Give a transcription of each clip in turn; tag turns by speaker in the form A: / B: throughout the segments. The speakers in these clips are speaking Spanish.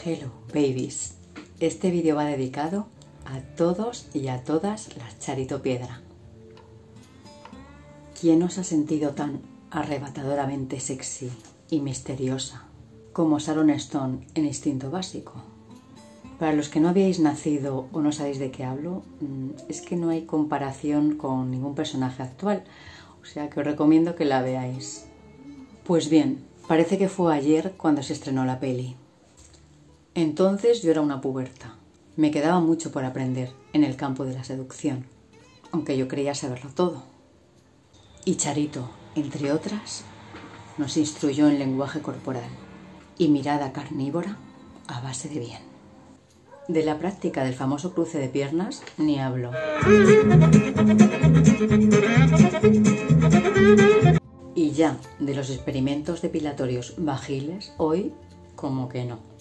A: Hello, babies. Este vídeo va dedicado a todos y a todas las Charito Piedra. ¿Quién os ha sentido tan arrebatadoramente sexy y misteriosa como Sharon Stone en Instinto Básico? Para los que no habíais nacido o no sabéis de qué hablo, es que no hay comparación con ningún personaje actual, o sea que os recomiendo que la veáis. Pues bien, parece que fue ayer cuando se estrenó la peli. Entonces yo era una puberta. Me quedaba mucho por aprender en el campo de la seducción, aunque yo creía saberlo todo. Y Charito, entre otras, nos instruyó en lenguaje corporal y mirada carnívora a base de bien. De la práctica del famoso cruce de piernas ni hablo. Y ya de los experimentos depilatorios vagiles, hoy como que no.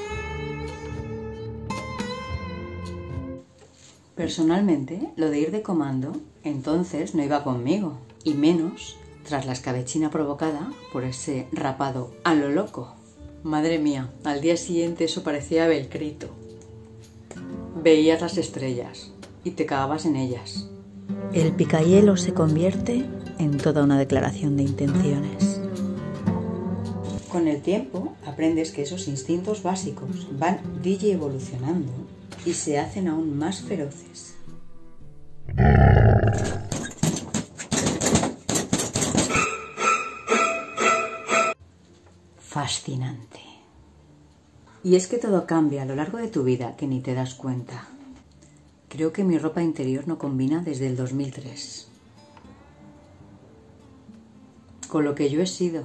A: Personalmente, lo de ir de comando, entonces no iba conmigo, y menos tras la escabechina provocada por ese rapado a lo loco. Madre mía, al día siguiente eso parecía velcrito. Veías las estrellas y te cagabas en ellas.
B: El picahielo se convierte en toda una declaración de intenciones.
A: Con el tiempo aprendes que esos instintos básicos van digievolucionando y se hacen aún más feroces. Fascinante. Y es que todo cambia a lo largo de tu vida que ni te das cuenta. Creo que mi ropa interior no combina desde el 2003. Con lo que yo he sido.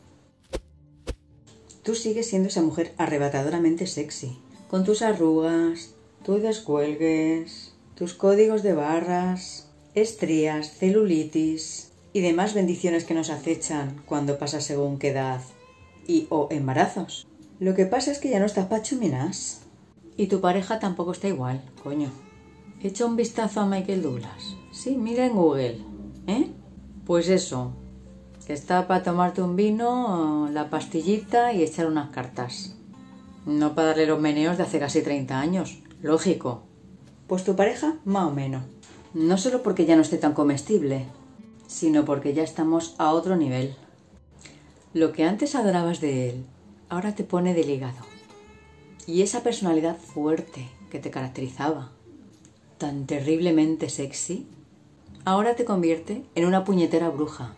A: Tú sigues siendo esa mujer arrebatadoramente sexy, con tus arrugas, tus descuelgues, tus códigos de barras, estrías, celulitis y demás bendiciones que nos acechan cuando pasa según qué edad y o embarazos. Lo que pasa es que ya no estás pa' chuminás. Y tu pareja tampoco está igual, coño. Echa un vistazo a Michael Douglas. Sí, mira en Google, ¿eh? Pues eso, que está para tomarte un vino, la pastillita y echar unas cartas. No para darle los meneos de hace casi 30 años, lógico. Pues tu pareja, más o menos. No solo porque ya no esté tan comestible, sino porque ya estamos a otro nivel. Lo que antes adorabas de él, ahora te pone del hígado. Y esa personalidad fuerte que te caracterizaba, tan terriblemente sexy, ahora te convierte en una puñetera bruja.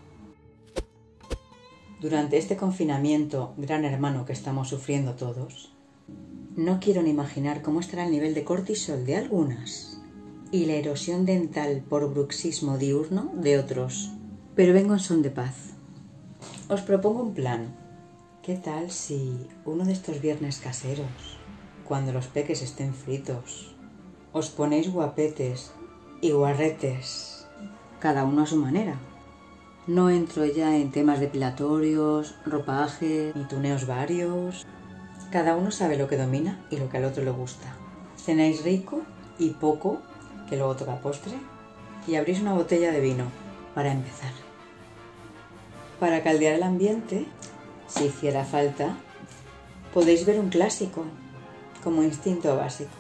A: Durante este confinamiento, gran hermano que estamos sufriendo todos, no quiero ni imaginar cómo estará el nivel de cortisol de algunas y la erosión dental por bruxismo diurno de otros. Pero vengo en son de paz. Os propongo un plan. ¿Qué tal si uno de estos viernes caseros, cuando los peques estén fritos, os ponéis guapetes y guarretes, cada uno a su manera? No entro ya en temas depilatorios, ropaje, ni tuneos varios. Cada uno sabe lo que domina y lo que al otro le gusta. Cenáis rico y poco, que luego toca postre, y abrís una botella de vino para empezar. Para caldear el ambiente, si hiciera falta, podéis ver un clásico, como Instinto Básico.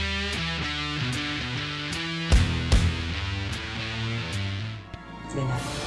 A: De nada.